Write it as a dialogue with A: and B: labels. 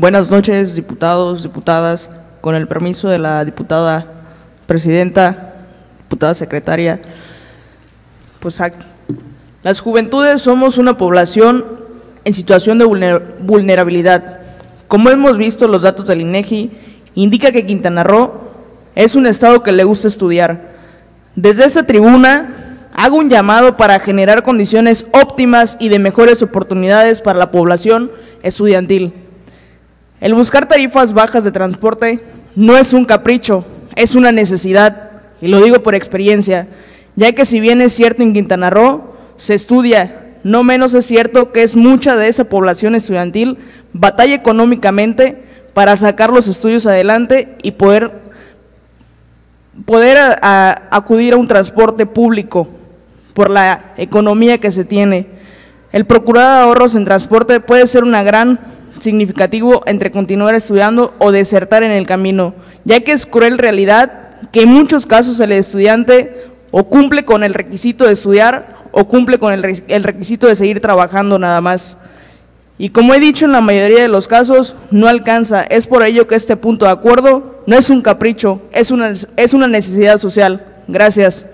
A: Buenas noches, diputados, diputadas. Con el permiso de la diputada presidenta, diputada secretaria, pues las juventudes somos una población en situación de vulnerabilidad. Como hemos visto, los datos del INEGI indica que Quintana Roo es un estado que le gusta estudiar. Desde esta tribuna hago un llamado para generar condiciones óptimas y de mejores oportunidades para la población estudiantil. El buscar tarifas bajas de transporte no es un capricho, es una necesidad, y lo digo por experiencia, ya que si bien es cierto en Quintana Roo se estudia, no menos es cierto que es mucha de esa población estudiantil batalla económicamente para sacar los estudios adelante y poder acudir a un transporte público por la economía que se tiene. El procurar ahorros en transporte puede ser una gran significativo entre continuar estudiando o desertar en el camino, ya que es cruel realidad que en muchos casos el estudiante o cumple con el requisito de estudiar o cumple con el requisito de seguir trabajando nada más. Y como he dicho, en la mayoría de los casos no alcanza. Es por ello que este punto de acuerdo no es un capricho, es una necesidad social. Gracias.